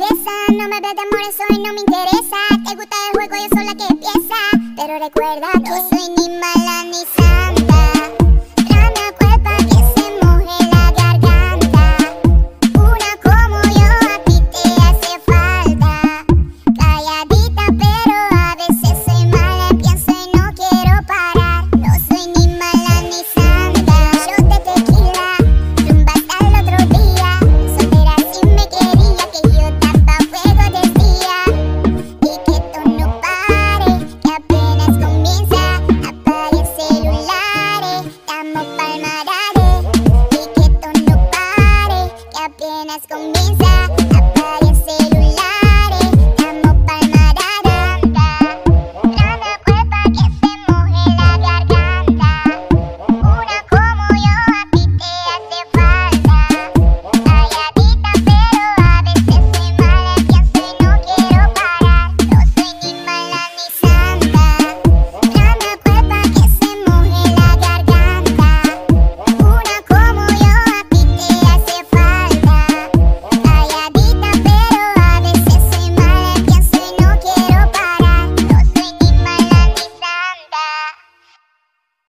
cabeza. No me hables de amor, eso hoy no me interesa. Te gusta el juego, yo soy la que empieza. Pero recuerda, no soy ni mal